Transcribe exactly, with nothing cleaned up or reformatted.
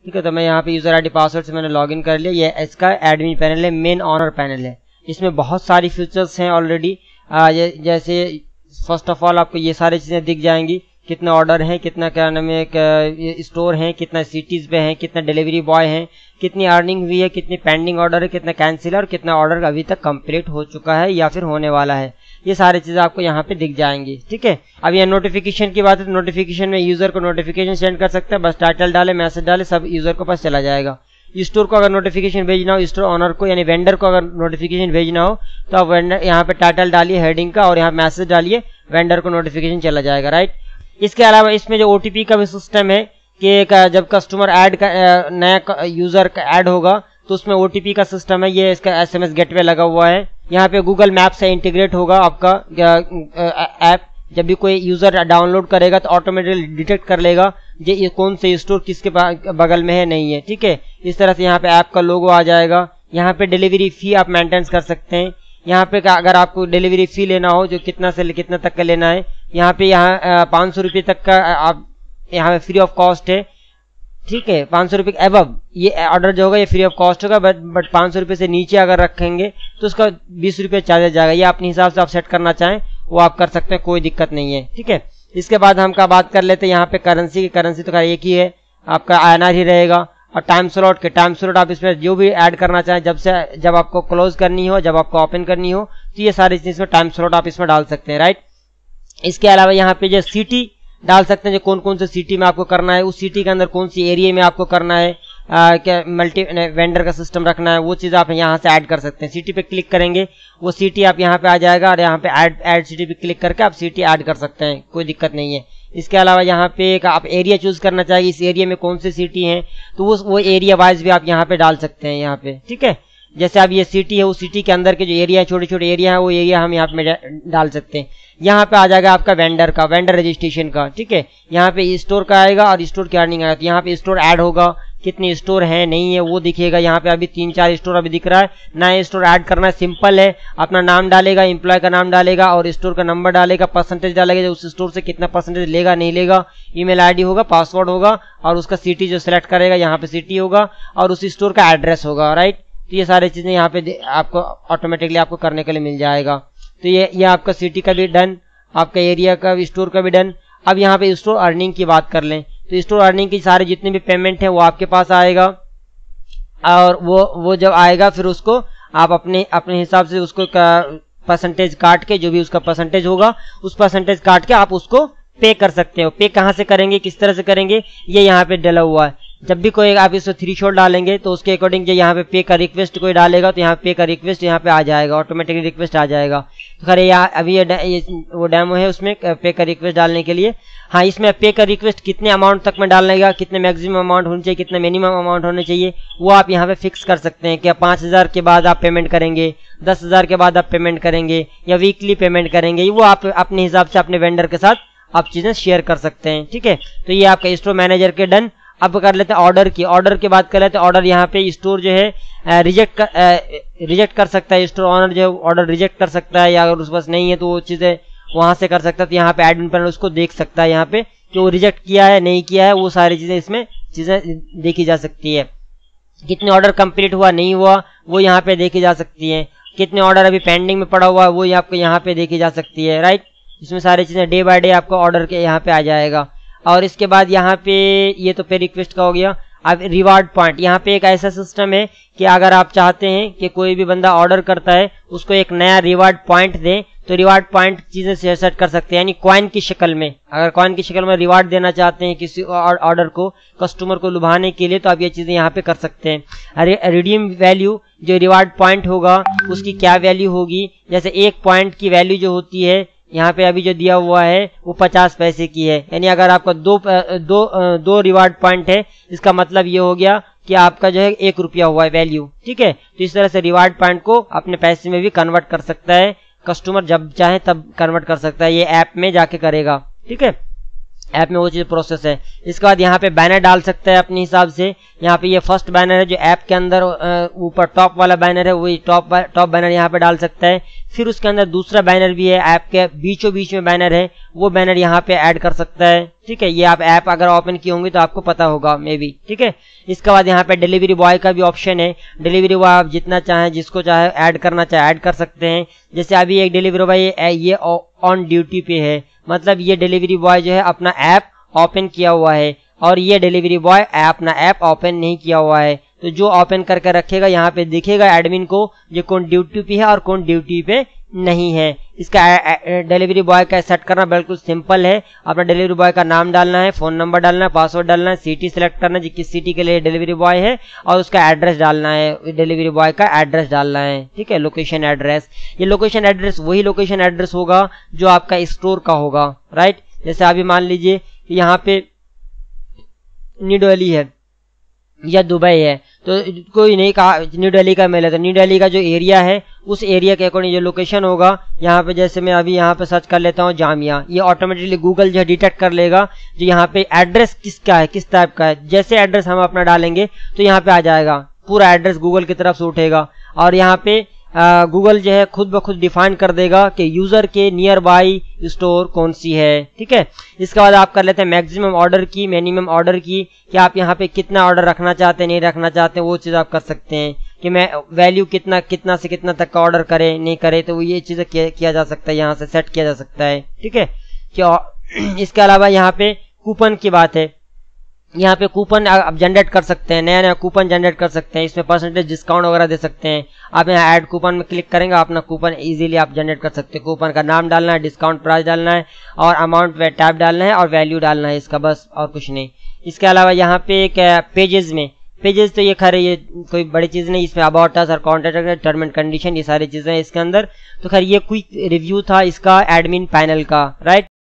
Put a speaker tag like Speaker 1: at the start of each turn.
Speaker 1: ठीक है। तो मैं यहाँ पे यूजर आईडी पासवर्ड से मैंने लॉगिन कर लिया। ये इसका एडमिन पैनल है, मेन ऑनर पैनल है। इसमें बहुत सारी फीचर्स हैं ऑलरेडी। जैसे फर्स्ट ऑफ ऑल आपको ये सारी चीजें दिख जाएंगी, कितना ऑर्डर है, कितना क्या नाम है स्टोर है, कितना सिटीज पे है, कितना डिलीवरी बॉय है, कितनी अर्निंग हुई है, कितनी पेंडिंग ऑर्डर है, कितना कैंसिल है और कितना ऑर्डर अभी तक कंप्लीट हो चुका है या फिर होने वाला है। ये सारी चीजें आपको यहाँ पे दिख जाएंगी, ठीक है। अब ये नोटिफिकेशन की बात है तो नोटिफिकेशन में यूजर को नोटिफिकेशन सेंड कर सकते हैं, बस टाइटल डाले, मैसेज डाले, सब यूजर को पास चला जाएगा। स्टोर को अगर नोटिफिकेशन भेजना हो, स्टोर ऑनर को यानी वेंडर को अगर नोटिफिकेशन भेजना हो तो आप वेंडर यहाँ पे टाइटल डालिए हेडिंग का और यहाँ मैसेज डालिए, वेंडर को नोटिफिकेशन चला जाएगा, राइट। इसके अलावा इसमें जो ओटीपी का भी सिस्टम है कि जब कस्टमर ऐड का नया यूजर का ऐड होगा तो उसमें ओटीपी का सिस्टम है। ये इसका एसएमएस गेटवे लगा हुआ है। यहाँ पे गूगल मैप से इंटीग्रेट होगा आपका ऐप। जब भी कोई यूजर डाउनलोड करेगा तो ऑटोमेटिकली डिटेक्ट कर लेगा ये ये कौन से स्टोर किसके बगल में है, नहीं है, ठीक है। इस तरह से यहाँ पे ऐप का लोगो आ जाएगा। यहाँ पे डिलीवरी फी आप मेंटेन कर सकते हैं। यहाँ पे अगर आपको डिलीवरी फी लेना हो जो कितना से कितना तक का लेना है, यहाँ पे यहाँ पाँच सौ रुपये तक का आप यहाँ पे फ्री ऑफ कॉस्ट है, ठीक है। पाँच सौ रुपये के अबव ये ऑर्डर जो होगा ये फ्री ऑफ कॉस्ट होगा, बट बट पाँच सौ रुपये से नीचे अगर रखेंगे तो उसका बीस रुपये चार्जेस जाएगा। ये अपने हिसाब से आप सेट करना चाहें वो आप कर सकते हैं, कोई दिक्कत नहीं है, ठीक है। इसके बाद हम का बात कर लेते हैं यहाँ पे करेंसी की। करेंसी तो एक ही है, आपका आईएनआर ही रहेगा। और टाइम स्लॉट के टाइम स्लॉट आप इसमें जो भी ऐड करना चाहें, जब से जब आपको क्लोज करनी हो, जब आपको ओपन करनी हो, तो ये सारी चीज में टाइम स्लॉट आप इसमें डाल सकते हैं, राइट। इसके अलावा यहाँ पे जो सिटी डाल सकते हैं, जो कौन कौन से सिटी में आपको करना है, उस सिटी के अंदर कौन सी एरिया में आपको करना है, आ, क्या मल्टी वेंडर का सिस्टम रखना है, वो चीज आप यहाँ से ऐड कर सकते हैं। सिटी पे क्लिक करेंगे वो सिटी आप यहाँ पे आ जाएगा और यहाँ पे ऐड ऐड सिटी पे क्लिक करके आप सिटी ऐड कर सकते हैं, कोई दिक्कत नहीं है। इसके अलावा यहाँ पे एक आप एरिया चूज करना चाहिए, इस एरिया में कौन सी सिटी है तो वो वो एरिया वाइज भी आप यहाँ पे डाल सकते हैं यहाँ पे, ठीक है। जैसे अब ये सिटी है, उस सिटी के अंदर के जो एरिया है, छोटे छोटे एरिया है, वो एरिया हम यहाँ पे डाल सकते हैं। यहाँ पे आ जाएगा आपका वेंडर का, वेंडर रजिस्ट्रेशन का, ठीक है। यहाँ पे स्टोर का आएगा और स्टोर की अर्निंग आएगा। तो यहाँ पे स्टोर ऐड होगा, कितने स्टोर है नहीं है वो दिखेगा। यहाँ पे अभी तीन चार स्टोर अभी दिख रहा है। नया स्टोर ऐड करना है, सिंपल है। अपना नाम डालेगा, एम्प्लॉय का नाम डालेगा और स्टोर का नंबर डालेगा, परसेंटेज डालेगा, उस स्टोर से कितना परसेंटेज लेगा नहीं लेगा, ईमेल आईडी होगा, पासवर्ड होगा और उसका सिटी जो सिलेक्ट करेगा यहाँ पे सिटी होगा और उस स्टोर का एड्रेस होगा, राइट। तो ये सारी चीजें यहाँ पे आपको ऑटोमेटिकली आपको करने के लिए मिल जाएगा। तो ये ये आपका सिटी का भी डन, आपका एरिया का भी, स्टोर का भी डन। अब यहाँ पे स्टोर अर्निंग की बात कर लें तो स्टोर अर्निंग की सारे जितने भी पेमेंट है वो आपके पास आएगा और वो वो जब आएगा फिर उसको आप अपने अपने हिसाब से उसको परसेंटेज काट के, जो भी उसका परसेंटेज होगा उस परसेंटेज काट के आप उसको पे कर सकते हो। पे कहाँ से करेंगे, किस तरह से करेंगे, ये यहाँ पे डला हुआ है। जब भी कोई आप इसको थ्री शॉट डालेंगे तो उसके अकॉर्डिंग जो यहाँ पे पे का रिक्वेस्ट कोई डालेगा तो यहाँ पे का रिक्वेस्ट यहाँ पे आ जाएगा, ऑटोमेटिकली रिक्वेस्ट आ जाएगा। तो खैर यहाँ अभी ये, ये वो डेमो है उसमें पे का रिक्वेस्ट डालने के लिए। हाँ, इसमें पे का रिक्वेस्ट कितने अमाउंट तक में डालने का, कितने मैक्सिमम अमाउंट होनी चाहिए, कितने मिनिमम अमाउंट होने चाहिए, वो आप यहाँ पे फिक्स कर सकते हैं। क्या पाँच हजार के बाद आप पेमेंट करेंगे, दस हजार के बाद आप पेमेंट करेंगे या वीकली पेमेंट करेंगे, वो आप अपने हिसाब से अपने वेंडर के साथ आप चीजें शेयर कर सकते हैं, ठीक है। तो ये आपका स्टोर मैनेजर के डन। अब कर लेते हैं ऑर्डर की। ऑर्डर की बात कर लेते हैं। ऑर्डर यहाँ पे स्टोर जो है रिजेक्ट कर रिजेक्ट कर सकता है, स्टोर ऑनर जो है ऑर्डर रिजेक्ट कर सकता है या अगर उस पास नहीं है तो वो चीजें वहां से कर सकता है। तो यहाँ पे एडमिन पैनल उसको देख सकता है, यहाँ पे कि वो रिजेक्ट किया है नहीं किया है, वो सारी चीजें इसमें चीजें देखी जा सकती है। कितने ऑर्डर कंप्लीट हुआ नहीं हुआ वो यहाँ पे देखी जा सकती है। कितने ऑर्डर अभी पेंडिंग में पड़ा हुआ है वो आपको यहाँ पे देखी जा सकती है, राइट। इसमें सारी चीजें डे बाय डे आपको ऑर्डर के यहाँ पे आ जाएगा। और इसके बाद यहाँ पे ये तो पे रिक्वेस्ट का हो गया। अब रिवार्ड पॉइंट, यहाँ पे एक ऐसा सिस्टम है कि अगर आप चाहते हैं कि कोई भी बंदा ऑर्डर करता है उसको एक नया रिवार्ड पॉइंट दें तो रिवार्ड पॉइंट चीजें सेट कर सकते हैं, यानी कॉइन की शक्ल में। अगर कॉइन की शक्ल में रिवार्ड देना चाहते हैं किसी ऑर्डर को, कस्टमर को लुभाने के लिए, तो आप ये चीजें यहाँ पे कर सकते हैं। अरे रिडीम वैल्यू जो रिवार्ड पॉइंट होगा उसकी क्या वैल्यू होगी, जैसे एक पॉइंट की वैल्यू जो होती है यहाँ पे अभी जो दिया हुआ है वो पचास पैसे की है, यानी अगर आपका दो दो दो रिवार्ड पॉइंट है इसका मतलब ये हो गया कि आपका जो है एक रुपया हुआ है वैल्यू, ठीक है। तो इस तरह से रिवार्ड पॉइंट को अपने पैसे में भी कन्वर्ट कर सकता है कस्टमर, जब चाहे तब कन्वर्ट कर सकता है, ये ऐप में जाके करेगा, ठीक है। ऐप में वो चीज प्रोसेस है। इसके बाद यहाँ पे बैनर डाल सकता है अपने हिसाब से। यहाँ पे ये फर्स्ट बैनर है जो ऐप के अंदर ऊपर टॉप वाला बैनर है, वही टॉप टॉप बैनर यहाँ पे डाल सकता है। फिर उसके अंदर दूसरा बैनर भी है, ऐप के बीचों बीच में बैनर है, वो बैनर यहाँ पे ऐड कर सकता है। ठीक है, ये आप ऐप अगर ओपन किए होंगे तो आपको पता होगा मे बी। ठीक है, इसके बाद यहाँ पे डिलीवरी बॉय का भी ऑप्शन है। डिलीवरी बॉय आप जितना चाहें, जिसको चाहे ऐड करना चाहे ऐड कर सकते हैं। जैसे अभी एक डिलीवरी बॉय ये ऑन ड्यूटी पे है, मतलब ये डिलीवरी बॉय जो है अपना ऐप ओपन किया हुआ है, और ये डिलीवरी बॉय अपना ऐप ओपन नहीं किया हुआ है। तो जो ओपन करके रखेगा यहाँ पे दिखेगा एडमिन को ये कौन ड्यूटी पे है और कौन ड्यूटी पे नहीं है। इसका डिलीवरी बॉय का सेट करना बिल्कुल सिंपल है। अपना डिलीवरी बॉय का नाम डालना है, फोन नंबर डालना है, पासवर्ड डालना है, सिटी सिलेक्ट करना है किस सिटी के लिए डिलीवरी बॉय है, और उसका एड्रेस डालना है, डिलीवरी बॉय का एड्रेस डालना है। ठीक है, लोकेशन एड्रेस। ये लोकेशन एड्रेस वही लोकेशन एड्रेस होगा जो आपका स्टोर का होगा, राइट। जैसे अभी मान लीजिए यहाँ पे न्यू दिल्ली है या दुबई है, तो कोई नहीं कहा न्यू दिल्ली का मेल है, तो न्यू दिल्ली का जो एरिया है उस एरिया के अकॉर्डिंग जो लोकेशन होगा, यहाँ पे जैसे मैं अभी यहाँ पे सर्च कर लेता हूँ जामिया, ये ऑटोमेटिकली गूगल जो है डिटेक्ट कर लेगा जो यहाँ पे एड्रेस किसका है, किस टाइप का है। जैसे एड्रेस हम अपना डालेंगे तो यहाँ पे आ जाएगा, पूरा एड्रेस गूगल की तरफ से उठेगा, और यहाँ पे गूगल जो है खुद ब खुद डिफाइन कर देगा कि यूजर के नियर बाई स्टोर कौन सी है। ठीक है, इसके बाद आप कर लेते हैं मैक्सिमम ऑर्डर की, मिनिमम ऑर्डर की, कि आप यहाँ पे कितना ऑर्डर रखना चाहते हैं, नहीं रखना चाहते, वो चीज़ आप कर सकते हैं कि मैं वैल्यू कितना कितना से कितना तक का ऑर्डर करे नहीं करे, तो ये चीज़ें किया, किया जा सकता है, यहाँ से सेट किया जा सकता है। ठीक है, कि इसके अलावा यहाँ पे कूपन की बात है, यहाँ पे कूपन आप जनरेट कर सकते हैं, नया नया कूपन जनरेट कर सकते हैं, इसमें परसेंटेज डिस्काउंट वगैरह दे सकते हैं। आप यहाँ ऐड कूपन में क्लिक करेंगे, अपना कूपन इजीली आप जनरेट कर सकते हैं। कूपन का नाम डालना है, डिस्काउंट प्राइस डालना है, और अमाउंट वे टैब डालना है, और वैल्यू डालना है इसका, बस और कुछ नहीं। इसके अलावा यहाँ पे एक पेजेस में, पेजेस तो ये खैर ये कोई बड़ी चीज़ नहीं, इसमें अबाउट अस और कॉन्टैक्ट, टर्म एंड कंडीशन, ये सारी चीज़ें हैं इसके अंदर। तो खैर ये क्विक रिव्यू था इसका एडमिन पैनल का, राइट।